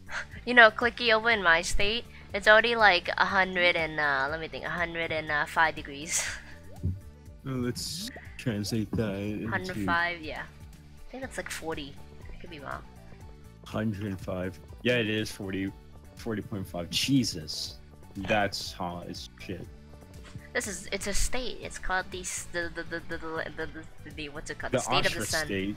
You know, clicky over in my state, it's already like 100 and let me think, 105 degrees. Let's translate that into 105, yeah. I think that's like 40. I could be wrong. 105. Yeah, it is 40, 40.5. Jesus, that's hot as shit. It's a state. It's called the what's it called? The state of the Aushwitz sun. State.